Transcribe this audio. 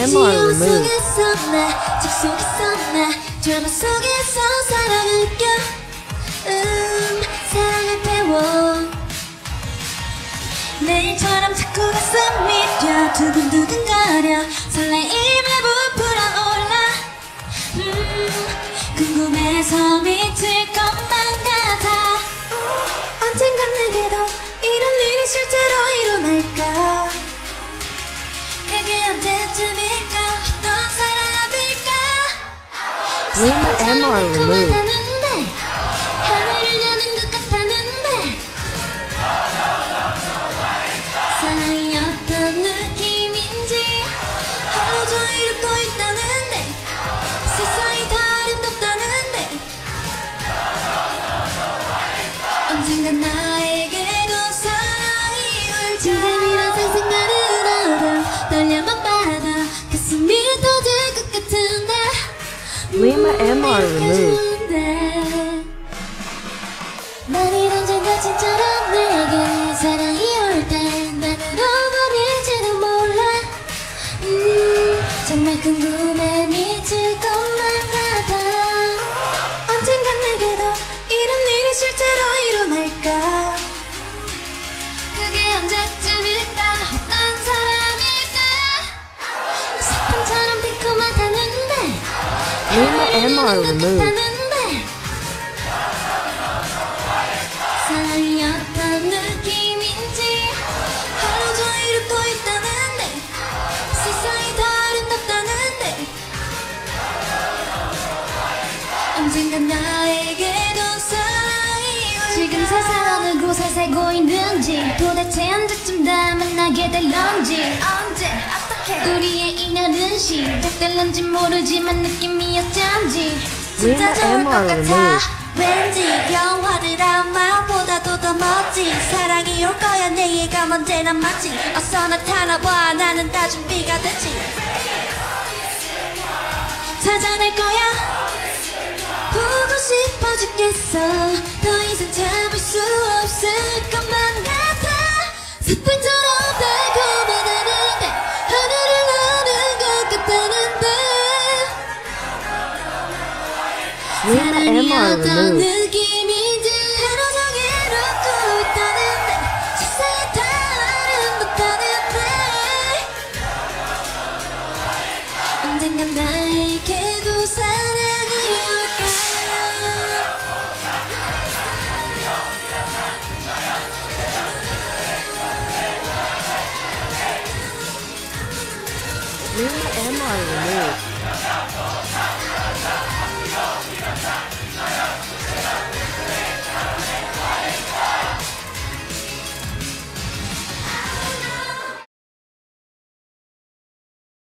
MR removed. 드라마 속에서 사랑을 느껴 사랑을 배워 내일처럼 자꾸 가슴이 뛰어 두근두근거려 설레임에 부풀어올라 궁금해서 미칠 것만 같아 언젠간 내게도 이런 일이 실제로 일어날까 그게 언제쯤일까 넌 사랑할까 Lima MR removed. 하늘을 여는 것 같았는데 사랑이 어떤 느낌인지 하루 종일 웃고 있다는데 세상이 다 아름답다는데 언젠가 나에게도 사랑이 올지 이런 상상만을 얻어 떨려만 받아 가슴이 터질 것 같은데 Lima MR removed. 만일 언젠가 진짜로 내게 사랑이 올 때 나는 어버릴지도 몰라 정말 궁금해 미칠 것만 같아 언젠간 내게도 이런 일이 실제로 일어날까 그게 언제쯤일까 어떤 사람일까 사탕처럼 달콤하다는데 Lima MR removed. 사랑이 어떤 느낌인지 하루 종일 웃고 있다는데 세상이 다 아름답다는데 언젠간 나에게도 사랑이 올까 지금 세상 어느 곳에 살고 있는지 도대체 언제쯤 다 만나게 될런지 언제 어떻게 우리의 인연은 시작될런지 모르지만 느낌이 어쩐지 진짜 좋을 것 같아 왠지 영화 드라마보다도 더 멋진 사랑이 올 거야 내가 언제나 맞지 어서 나타나봐 나는 다 준비가 됐지 찾아낼 거야 보고 싶어 죽겠어 더 이상 참을 수 없을 것만 같아 습관처럼 달콤하다는데 하늘을 나는 것 같다는데 Lima MR 어떤 removed. 느낌인지 하루 종일 웃고 있다는데 세상이 다 아름답다는데 언젠간 나에게도 사랑이 올까 Lima MR removed.